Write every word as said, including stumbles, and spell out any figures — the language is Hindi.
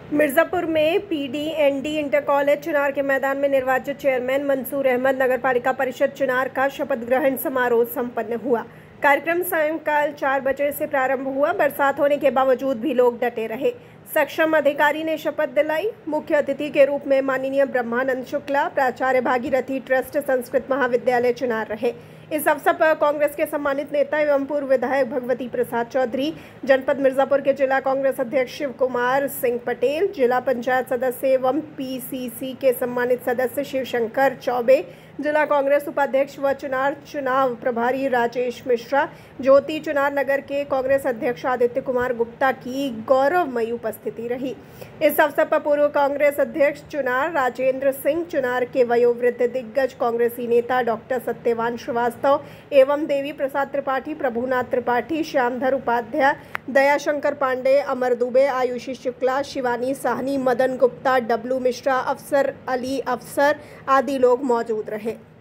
मिर्जापुर में पीडीएनडी इंटर कॉलेज चुनार के मैदान में निर्वाचित चेयरमैन मंसूर अहमद नगरपालिका परिषद चुनार का शपथ ग्रहण समारोह संपन्न हुआ। कार्यक्रम सायंकाल चार बजे से प्रारंभ हुआ। बरसात होने के बावजूद भी लोग डटे रहे। सक्षम अधिकारी ने शपथ दिलाई। मुख्य अतिथि के रूप में माननीय ब्रह्मानंद शुक्ला, प्राचार्य भागीरथी ट्रस्ट संस्कृत महाविद्यालय चुनार रहे। इस अवसर पर कांग्रेस के सम्मानित नेता एवं पूर्व विधायक भगवती प्रसाद चौधरी, जनपद मिर्जापुर के जिला कांग्रेस अध्यक्ष शिव कुमार सिंह पटेल, जिला पंचायत सदस्य एवं पीसीसी के सम्मानित सदस्य शिवशंकर चौबे, जिला कांग्रेस उपाध्यक्ष व चुनार चुनाव प्रभारी राजेश मिश्रा, ज्योति चुनार नगर के कांग्रेस अध्यक्ष आदित्य कुमार गुप्ता की गौरवमयी उपस्थिति रही। इस अवसर पर पूर्व कांग्रेस अध्यक्ष चुनार राजेंद्र सिंह, चुनार के वयोवृद्ध दिग्गज कांग्रेसी नेता डॉक्टर सत्यवान श्रीवास्तव एवं देवी प्रसाद त्रिपाठी, प्रभुनाथ त्रिपाठी, श्यामधर उपाध्याय, दयाशंकर पांडे, अमर दुबे, आयुषी शुक्ला, शिवानी साहनी, मदन गुप्ता, डब्लू मिश्रा, अफसर अली अफसर आदि लोग मौजूद रहे।